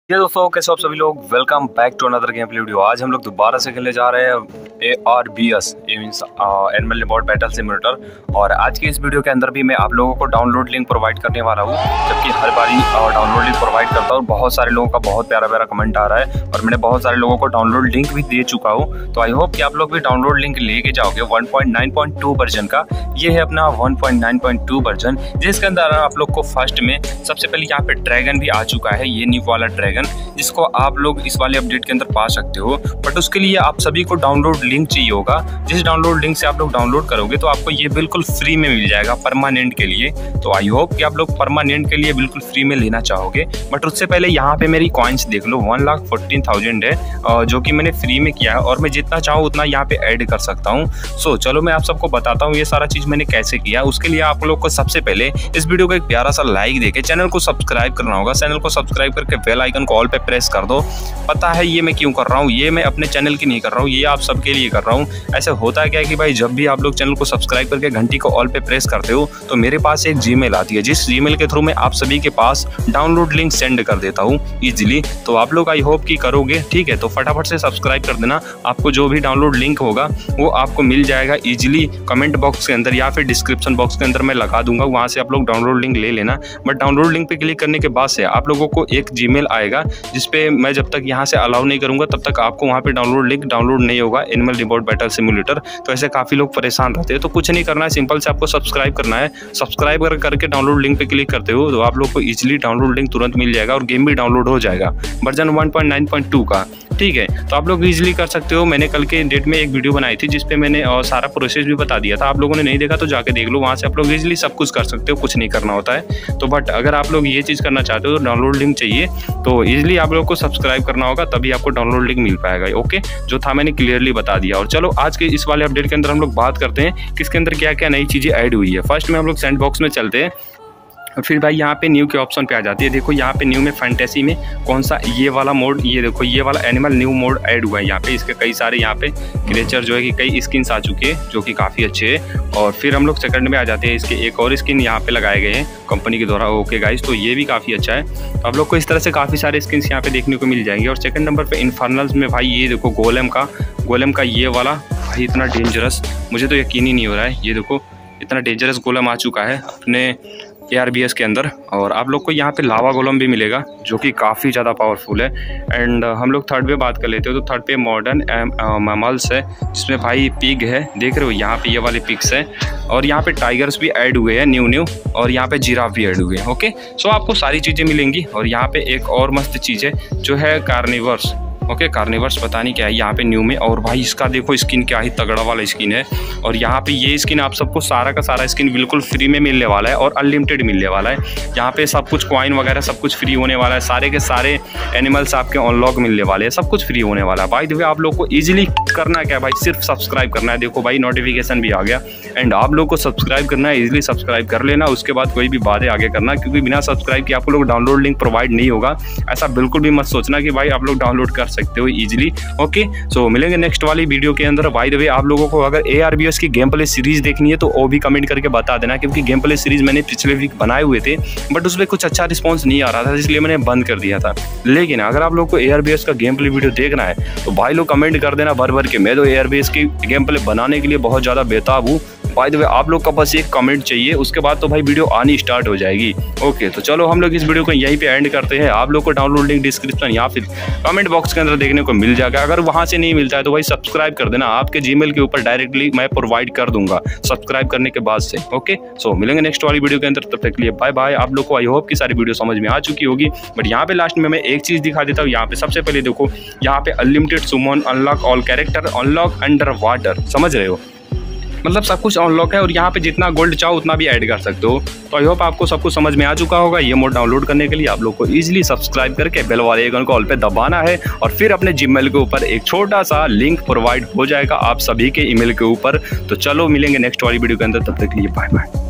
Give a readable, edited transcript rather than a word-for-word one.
ये दोस्तों कैसे आप सभी लोग, welcome back to another game play video. आज हम लोग दोबारा से खेलने जा रहे हैं ARBS means animal revolt battle simulator. और आज की इस वीडियो के अंदर भी मैं आप लोगों को डाउनलोड लिंक प्रोवाइड करने वाला हूँ, जबकि हर बारी डाउनलोड लिंक प्रोवाइड करता हूँ। बहुत सारे लोगों का बहुत प्यारा प्यारा कमेंट आ रहा है और मैंने बहुत सारे लोगों को डाउनलोड लिंक भी दे चुका हूँ। तो आई होप कि आप लोग भी डाउनलोड लिंक लेके जाओगे 1.9.2 वर्जन का। ये है अपना 1.9.2 वर्जन, जिसके अंदर आप लोग को फर्स्ट में सबसे पहले यहाँ पे ड्रैगन भी आ चुका है, ये न्यू वाला ड्रैगन, जिसको आप लोग इस वाले अपडेट के अंदर पा सकते हो। बट उसके लिए आप सभी को डाउनलोड लिंक चाहिए होगा। जिस डाउनलोड लिंक से आप लोग डाउनलोड करोगे तो आपको ये बिल्कुल फ्री में मिल जाएगा परमानेंट के लिए। तो आई होप कि आप लोग परमानेंट के लिए बिल्कुल फ्री में लेना चाहोगे। बट उससे पहले यहाँ पे मेरी कॉइन्स देख लो, 1,14,000 है, जो कि मैंने फ्री में किया है और मैं जितना चाहूँ उतना यहाँ पे ऐड कर सकता हूँ। सो चलो मैं आप सबको बताता हूँ ये सारा चीज़ मैंने कैसे किया। उसके लिए आप लोग को सबसे पहले इस वीडियो को एक प्यारा सा लाइक देके चैनल को सब्सक्राइब करना होगा। चैनल को सब्सक्राइब करके बेल आइकन को ऑल पे प्रेस कर दो। पता है ये मैं क्यों कर रहा हूँ, ये मैं अपने चैनल की नहीं कर रहा हूँ, ये आप सबके लिए कर रहा हूँ। ऐसे होता क्या है कि भाई जब भी आप लोग चैनल को सब्सक्राइब करके घंटी को ऑल पे प्रेस करते हो तो मेरे पास एक जीमेल आती है, जिस जीमेल के थ्रू मैं आप सभी के पास डाउनलोड लिंक सेंड कर देता हूँ इजीली। तो आप लोग आई होप कि करोगे, ठीक है। तो फटाफट से सब्सक्राइब कर देना। आपको जो भी डाउनलोड लिंक होगा वो आपको मिल जाएगा इजीली कमेंट बॉक्स के अंदर या फिर डिस्क्रिप्शन बॉक्स के अंदर मैं लगा दूंगा, वहाँ से आप लोग डाउनलोड लिंक ले लेना। बट डाउनलोड लिंक पे क्लिक करने के बाद से आप लोगों को एक जीमेल आएगा, जिसपे मैं जब तक यहाँ से अलाउ नहीं करूँगा तब तक आपको वहाँ पे डाउनलोड लिंक डाउनलोड नहीं होगा, एनिमल रिबॉट बैटल सिमुलेटर। तो ऐसे काफ़ी लोग परेशान रहते हैं। तो कुछ नहीं करना है, सिंपल से आपको सब्सक्राइब करना है। सब्सक्राइब करके डाउनलोड लिंक पे क्लिक करते हो तो आप लोग को इजीली डाउनलोड लिंक तुरंत मिल जाएगा और गेम भी डाउनलोड हो जाएगा वर्जन 1.9.2 का, ठीक है। तो आप लोग इजीली कर सकते हो। मैंने कल के डेट में एक वीडियो बनाई थी जिसपे मैंने सारा प्रोसेस भी बता दिया था। आप लोगों ने नहीं देखा तो जाके देख लो, वहाँ से आप लोग इजीली सब कुछ कर सकते हो, कुछ नहीं करना होता है। तो बट अगर आप लोग ये चीज़ करना चाहते हो तो डाउनलोड लिंक चाहिए तो इजीली आप लोग को सब्सक्राइब करना होगा, तभी आपको डाउनलोड लिंक मिल पाएगा। ओके, जो था मैंने क्लियरली बता दिया। और चलो आज के इस वाले अपडेट के अंदर हम लोग बात करते हैं कि इसके अंदर क्या क्या नई चीज़ें ऐड हुई है। फर्स्ट में हम लोग सैंड बॉक्स में चलते हैं और फिर भाई यहाँ पे न्यू के ऑप्शन पे आ जाती है। देखो यहाँ पे न्यू में फैंटेसी में कौन सा ये वाला मोड, ये देखो ये वाला एनिमल न्यू मोड ऐड हुआ है। यहाँ पे इसके कई सारे यहाँ पे क्रिएचर जो है कि कई स्किन्स आ चुके हैं जो कि काफ़ी अच्छे हैं। और फिर हम लोग सेकंड में आ जाते हैं, इसके एक और स्किन यहाँ पे लगाए गए हैं कंपनी के द्वारा। ओके गाइस, तो ये भी काफ़ी अच्छा है। तो आप लोग को इस तरह से काफ़ी सारे स्किन्स यहाँ पे देखने को मिल जाएंगे। और सेकंड नंबर पर इन्फर्नल्स में भाई ये देखो गोलेम का ये वाला भाई इतना डेंजरस, मुझे तो यकीन ही नहीं हो रहा है। ये देखो इतना डेंजरस गोलम आ चुका है अपने ARBS के अंदर। और आप लोग को यहाँ पे लावा गोलम भी मिलेगा जो कि काफ़ी ज़्यादा पावरफुल है। एंड हम लोग थर्ड पे बात कर लेते हो तो थर्ड पे मॉडर्न मैमल्स है, जिसमें भाई पिग है, देख रहे हो यहाँ पे ये वाले पिग्स हैं। और यहाँ पे टाइगर्स भी ऐड हुए हैं न्यू और यहाँ पे जिराफ भी ऐड हुए हैं। ओके, सो आपको सारी चीज़ें मिलेंगी। और यहाँ पे एक और मस्त चीज़ है जो है कार्निवर्स। ओके, कार्निवर्स पता नहीं क्या है यहाँ पे न्यू में। और भाई इसका देखो स्किन क्या ही तगड़ा वाला स्किन है। और यहाँ पे ये स्किन आप सबको सारा का सारा स्किन बिल्कुल फ्री में मिलने वाला है और अनलिमिटेड मिलने वाला है। यहाँ पे सब कुछ कॉइन वगैरह सब कुछ फ्री होने वाला है, सारे के सारे एनिमल्स आपके अनलॉक मिलने वाले हैं, सब कुछ फ्री होने वाला है। भाई देखो आप लोग को ईजिली करना क्या है भाई, सिर्फ सब्सक्राइब करना है। देखो भाई नोटिफिकेशन भी आ गया। एंड आप लोग को सब्सक्राइब करना है, ईजिली सब्सक्राइब कर लेना। उसके बाद कोई भी बातें आगे करना, क्योंकि बिना सब्सक्राइब के आप लोग डाउनलोड लिंक प्रोवाइड नहीं होगा। ऐसा बिल्कुल भी मत सोचना कि भाई आप लोग डाउनलोड कर सकते हो ईजिली। ओके, सो मिलेंगे नेक्स्ट वाली वीडियो के अंदर। बाय द वे आप लोगों को अगर ARBS की गेम प्ले सीरीज देखनी है तो वो भी कमेंट करके बता देना, क्योंकि गेम प्ले सीरीज मैंने पिछले वीक बनाए हुए थे बट उसमें कुछ अच्छा रिस्पांस नहीं आ रहा था, इसलिए मैंने बंद कर दिया था। लेकिन अगर आप लोग को ARBS का गेम प्ले वीडियो देखना है तो भाई लोग कमेंट कर देना भर भर के। मैं तो ARBS की गेम प्ले बनाने के लिए बहुत ज़्यादा बेताब हूँ। बाय द वे आप लोग का बस एक कमेंट चाहिए, उसके बाद तो भाई वीडियो आनी स्टार्ट हो जाएगी। ओके, तो चलो हम लोग इस वीडियो को यहीं पे एंड करते हैं। आप लोग को डाउनलोड लिंक डिस्क्रिप्शन या फिर कमेंट बॉक्स के अंदर देखने को मिल जाएगा। अगर वहाँ से नहीं मिलता है तो भाई सब्सक्राइब कर देना, आपके जीमेल के ऊपर डायरेक्टली मैं प्रोवाइड कर दूंगा सब्सक्राइब करने के बाद से। ओके, सो मिलेंगे नेक्स्ट वाली वीडियो के अंदर, तब तक के लिए बाय बाय। आप लोग को आई होप की सारी वीडियो समझ में आ चुकी होगी। बट यहाँ पे लास्ट में मैं एक चीज़ दिखा देता हूँ। यहाँ पे सबसे पहले देखो, यहाँ पे unlimited summon unlock all character unlock under water, समझ रहे हो, मतलब सब कुछ अनलॉक है। और यहाँ पे जितना गोल्ड चाहो उतना भी ऐड कर सकते हो। तो आई होप आपको सब कुछ समझ में आ चुका होगा। ये मोड डाउनलोड करने के लिए आप लोग को इजीली सब्सक्राइब करके बेल वाले आइकन को ऑल पे दबाना है और फिर अपने जीमेल के ऊपर एक छोटा सा लिंक प्रोवाइड हो जाएगा आप सभी के ईमेल के ऊपर। तो चलो मिलेंगे नेक्स्ट वाली वीडियो के अंदर, तब तक के लिए बाय बाय।